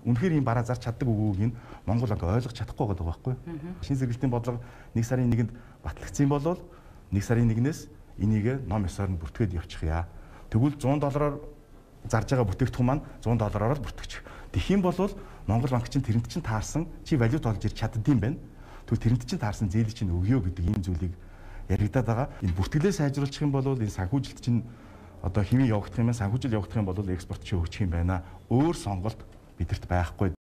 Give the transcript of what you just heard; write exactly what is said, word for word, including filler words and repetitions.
Үнэхээр ийм бараа зарч чаддаг үгүйг нь Монгол банк ойлгож чадахгүй байгаа байхгүй. Шинэ сэргэлтийн бодлого нэг сарын нэгэнд батлагдсан бол нэг сарын нэгнээс энийг ном ёсоор нь бүртгээд явчихъя. Тэгвэл зуун доллараар зарж байгаа бүтээгдэхүүн маань зуун доллараар л бүртгэж. Тэгэх юм бол Монгол банк чинь тэрэнд чинь таарсан чи валют олж ирч чаддсан байна. Тэгвэл тэрэнд чинь таарсан зээлийг чинь өгөө гэдэг ийм зүйлийг яригадаад байгаа. Энэ бүртгэлээ сайжруулах юм бол энэ санхүүжилт чинь одоо хэвийн явагдах юм, санхүүжил явагдах юм бол экспорт чи өгчих юм байна. Өөр сонголт бидэрт байхгүй.